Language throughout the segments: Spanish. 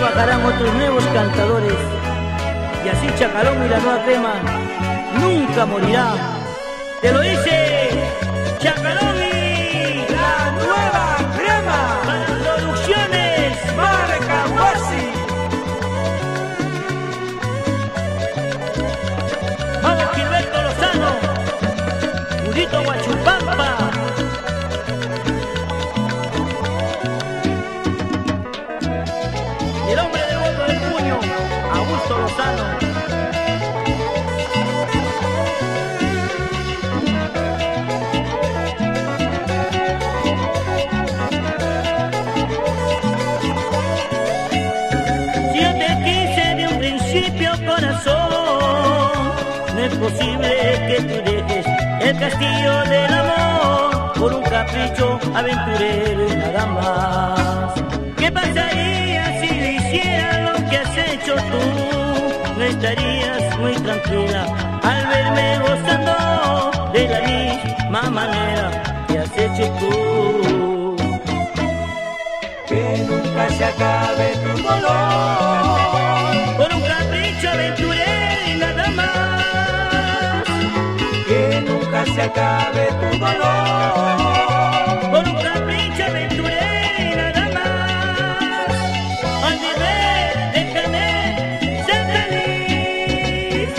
bajarán otros nuevos cantadores. Y así Chacalón y la nueva crema nunca morirá. Te lo dice Chacalón y la nueva crema. para producciones Marca Huasi. Vamos Gilberto Lozano, Judito Guachupampa. Y el hombre del voto del puño, Augusto Lozano. Si yo te quise de un principio, corazón, no es posible que tú dejes el castillo del amor por un capricho aventurero y nada más. ¿Qué pasaría si le hiciera lo que has hecho tú? No estarías muy tranquila al verme gozando de la misma manera que has hecho tú. Que nunca se acabe tu dolor Por un capricho aventurero y nada más. que nunca se acabe tu dolor Por un capricho aventurero y nada más. Olvidé, déjame ser feliz.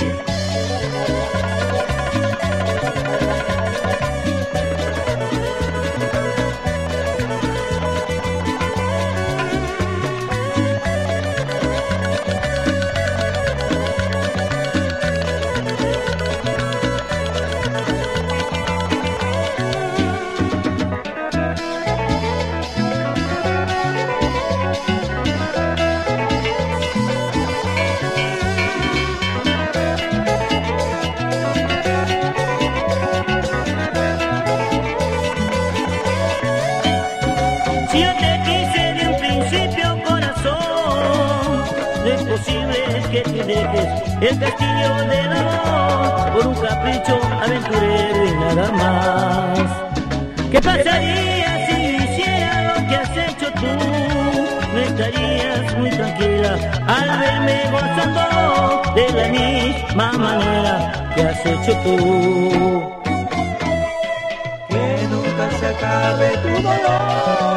Si yo te quise de un principio, corazón, no es posible que tú dejes el castillo del amor por un capricho aventurero y nada más. ¿Qué pasaría si hiciera lo que has hecho tú? No estarías muy tranquila al verme gozando de la misma manera que has hecho tú. que nunca se acabe tu dolor